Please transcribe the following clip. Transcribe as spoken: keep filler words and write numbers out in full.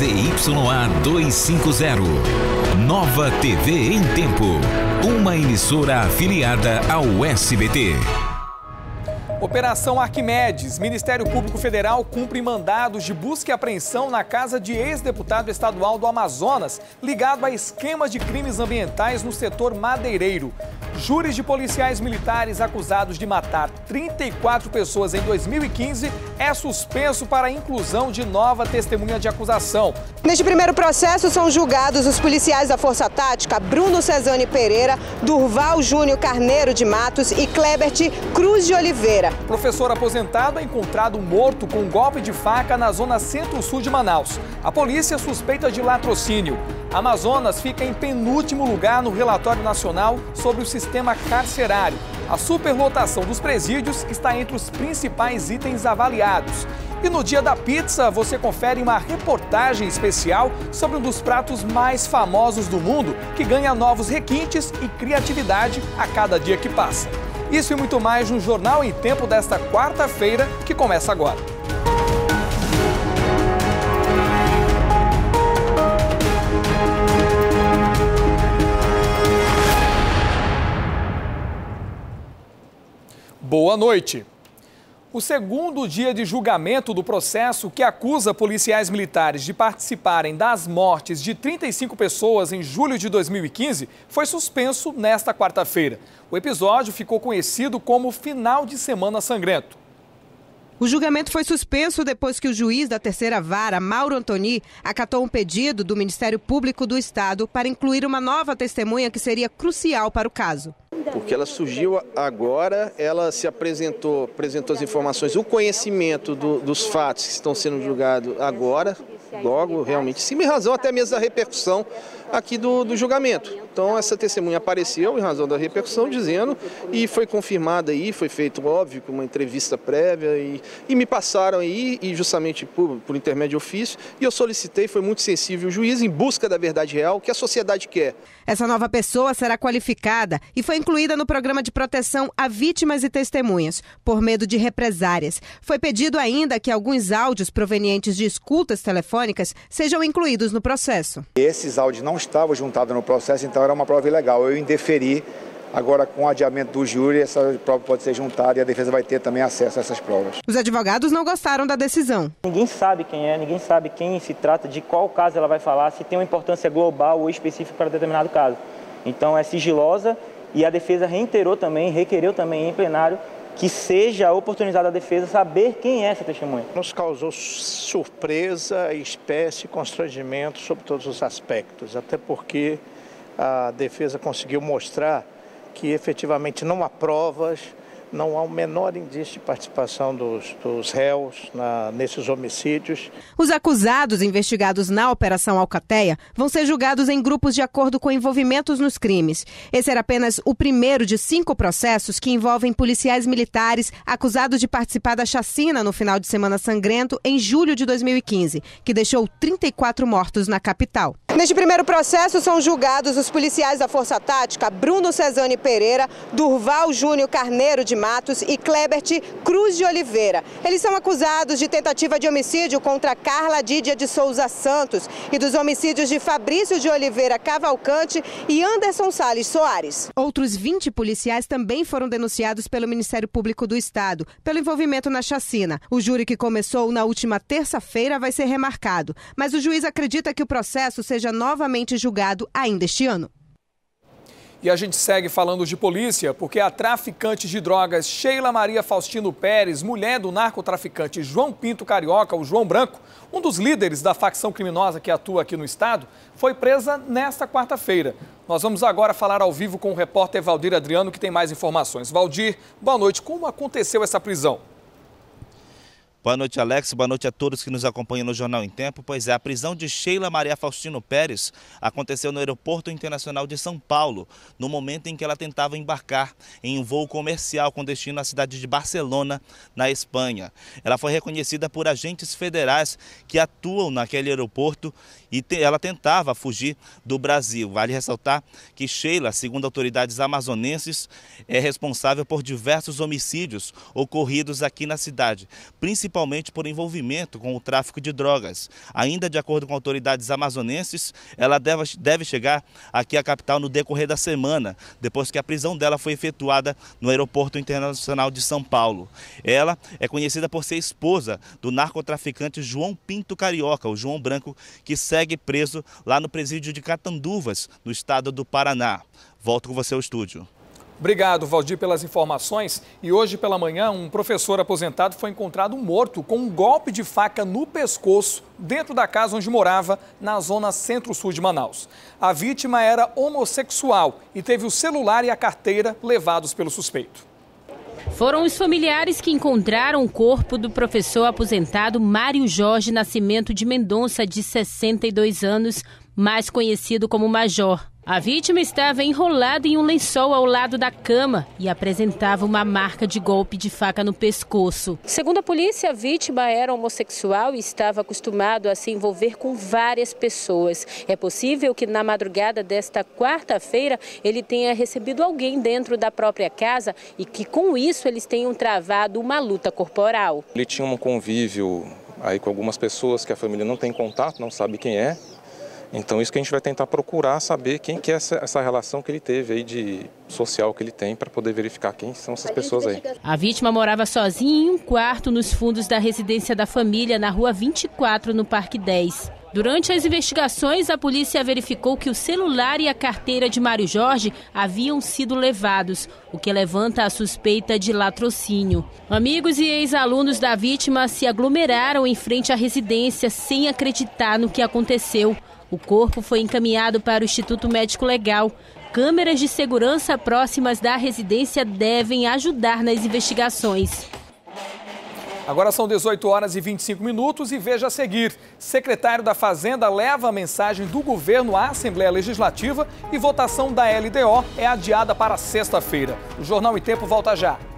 Z Y A duzentos e cinquenta. Nova T V em Tempo. Uma emissora afiliada ao S B T. Operação Arquimedes. Ministério Público Federal cumpre mandados de busca e apreensão na casa de ex-deputado estadual do Amazonas, ligado a esquemas de crimes ambientais no setor madeireiro. Júris de policiais militares acusados de matar trinta e quatro pessoas em dois mil e quinze é suspenso para a inclusão de nova testemunha de acusação. Neste primeiro processo são julgados os policiais da Força Tática Bruno Cesani Pereira, Durval Júnior Carneiro de Matos e Clebert Cruz de Oliveira. Professor aposentado é encontrado morto com um golpe de faca na zona centro-sul de Manaus. A polícia suspeita de latrocínio. Amazonas fica em penúltimo lugar no relatório nacional sobre o sistema carcerário. A superlotação dos presídios está entre os principais itens avaliados. E no Dia da Pizza, você confere uma reportagem especial sobre um dos pratos mais famosos do mundo, que ganha novos requintes e criatividade a cada dia que passa. Isso e muito mais no Jornal em Tempo desta quarta-feira, que começa agora. Boa noite. O segundo dia de julgamento do processo que acusa policiais militares de participarem das mortes de trinta e cinco pessoas em julho de dois mil e quinze foi suspenso nesta quarta-feira. O episódio ficou conhecido como Final de Semana Sangrento. O julgamento foi suspenso depois que o juiz da terceira vara, Mauro Antoni, acatou um pedido do Ministério Público do Estado para incluir uma nova testemunha que seria crucial para o caso. Porque ela surgiu agora, ela se apresentou, apresentou as informações, o conhecimento do, dos fatos que estão sendo julgados agora, logo, realmente, sim, em razão até mesmo da repercussão aqui do, do julgamento. Então, essa testemunha apareceu em razão da repercussão, dizendo, e foi confirmada aí, foi feito, óbvio, uma entrevista prévia, e, e me passaram aí, e justamente por, por intermédio de ofício, e eu solicitei, foi muito sensível o juiz, em busca da verdade real, que a sociedade quer. Essa nova pessoa será qualificada e foi incluída no programa de proteção a vítimas e testemunhas, por medo de represárias. Foi pedido ainda que alguns áudios provenientes de escutas telefônicas sejam incluídos no processo. Esses áudios não estavam juntados no processo, então era uma prova ilegal. Eu indeferi, agora com o adiamento do júri, essa prova pode ser juntada e a defesa vai ter também acesso a essas provas. Os advogados não gostaram da decisão. Ninguém sabe quem é, ninguém sabe quem se trata, de qual caso ela vai falar, se tem uma importância global ou específica para determinado caso. Então é sigilosa e a defesa reiterou também, requereu também em plenário que seja oportunizada a defesa saber quem é essa testemunha. Nos causou surpresa, espécie, constrangimento sobre todos os aspectos, até porque a defesa conseguiu mostrar que efetivamente não há provas, não há o menor indício de participação dos, dos réus na, nesses homicídios. Os acusados investigados na Operação Alcateia vão ser julgados em grupos de acordo com envolvimentos nos crimes. Esse era apenas o primeiro de cinco processos que envolvem policiais militares acusados de participar da chacina no Final de Semana Sangrento em julho de dois mil e quinze, que deixou trinta e quatro mortos na capital. Neste primeiro processo são julgados os policiais da Força Tática Bruno Cesani Pereira, Durval Júnior Carneiro de Matos e Clebert Cruz de Oliveira. Eles são acusados de tentativa de homicídio contra Carla Dídia de Souza Santos e dos homicídios de Fabrício de Oliveira Cavalcante e Anderson Salles Soares. Outros vinte policiais também foram denunciados pelo Ministério Público do Estado pelo envolvimento na chacina. O júri que começou na última terça-feira vai ser remarcado, mas o juiz acredita que o processo seja novamente julgado ainda este ano. E a gente segue falando de polícia, porque a traficante de drogas Sheila Maria Faustino Pérez, mulher do narcotraficante João Pinto Carioca, o João Branco, um dos líderes da facção criminosa que atua aqui no estado, foi presa nesta quarta-feira. Nós vamos agora falar ao vivo com o repórter Valdir Adriano, que tem mais informações. Valdir, boa noite. Como aconteceu essa prisão? Boa noite, Alex. Boa noite a todos que nos acompanham no Jornal em Tempo. Pois é, a prisão de Sheila Maria Faustino Pérez aconteceu no Aeroporto Internacional de São Paulo, no momento em que ela tentava embarcar em um voo comercial com destino à cidade de Barcelona, na Espanha. Ela foi reconhecida por agentes federais que atuam naquele aeroporto e te, ela tentava fugir do Brasil. Vale ressaltar que Sheila, segundo autoridades amazonenses, é responsável por diversos homicídios ocorridos aqui na cidade, principalmente principalmente por envolvimento com o tráfico de drogas. Ainda de acordo com autoridades amazonenses, ela deve, deve chegar aqui à capital no decorrer da semana, depois que a prisão dela foi efetuada no Aeroporto Internacional de São Paulo. Ela é conhecida por ser esposa do narcotraficante João Pinto Carioca, o João Branco, que segue preso lá no presídio de Catanduvas, no estado do Paraná. Volto com você ao estúdio. Obrigado, Valdir, pelas informações. E hoje pela manhã, um professor aposentado foi encontrado morto com um golpe de faca no pescoço dentro da casa onde morava, na zona centro-sul de Manaus. A vítima era homossexual e teve o celular e a carteira levados pelo suspeito. Foram os familiares que encontraram o corpo do professor aposentado Mário Jorge Nascimento de Mendonça, de sessenta e dois anos, mais conhecido como Major. A vítima estava enrolada em um lençol ao lado da cama e apresentava uma marca de golpe de faca no pescoço. Segundo a polícia, a vítima era homossexual e estava acostumado a se envolver com várias pessoas. É possível que na madrugada desta quarta-feira ele tenha recebido alguém dentro da própria casa e que com isso eles tenham travado uma luta corporal. Ele tinha um convívio aí com algumas pessoas que a família não tem contato, não sabe quem é. Então isso que a gente vai tentar procurar saber quem que é essa, essa relação que ele teve aí de social que ele tem para poder verificar quem são essas pessoas aí. A vítima morava sozinha em um quarto nos fundos da residência da família na rua vinte e quatro, no Parque dez. Durante as investigações, a polícia verificou que o celular e a carteira de Mário Jorge haviam sido levados, o que levanta a suspeita de latrocínio. Amigos e ex-alunos da vítima se aglomeraram em frente à residência sem acreditar no que aconteceu. O corpo foi encaminhado para o Instituto Médico Legal. Câmeras de segurança próximas da residência devem ajudar nas investigações. Agora são dezoito horas e vinte e cinco minutos e veja a seguir. Secretário da Fazenda leva a mensagem do governo à Assembleia Legislativa e votação da L D O é adiada para sexta-feira. O Jornal em Tempo volta já.